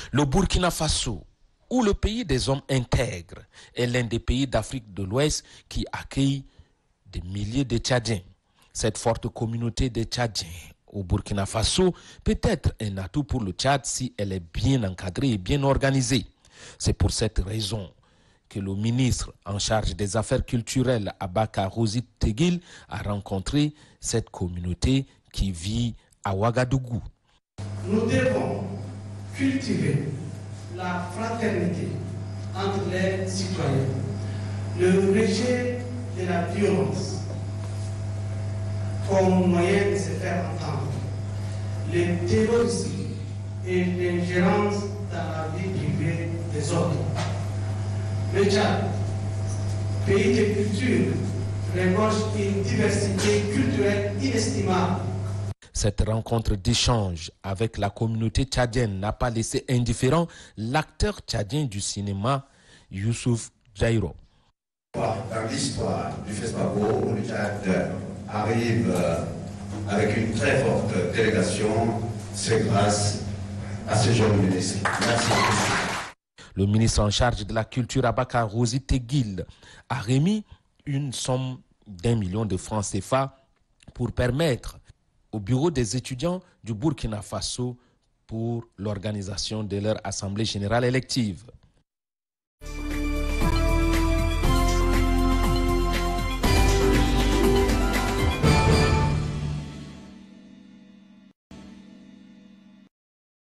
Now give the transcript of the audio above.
Le Burkina Faso, ou le pays des hommes intègres, est l'un des pays d'Afrique de l'Ouest qui accueille des milliers de Tchadiens. Cette forte communauté des Tchadiens au Burkina Faso peut être un atout pour le Tchad si elle est bien encadrée et bien organisée. C'est pour cette raison que le ministre en charge des affaires culturelles, Abaka Rosit Teguil, a rencontré cette communauté qui vit à Ouagadougou. Nous devons cultiver la fraternité entre les citoyens, le rejet de la violence comme moyen de se faire entendre, le terrorisme et l'ingérence dans la vie privée des autres. Le Tchad, pays de culture, regorge une diversité culturelle inestimable. Cette rencontre d'échange avec la communauté tchadienne n'a pas laissé indifférent l'acteur tchadien du cinéma, Youssouf Jairo. Dans l'histoire du FESPACO, le Tchad arrive avec une très forte délégation, c'est grâce à ce jeune ministre. Merci. Le ministre en charge de la culture, Abaka Rosit Teguil, a remis une somme d'1 million de francs CFA pour permettre au bureau des étudiants du Burkina Faso pour l'organisation de leur assemblée générale élective.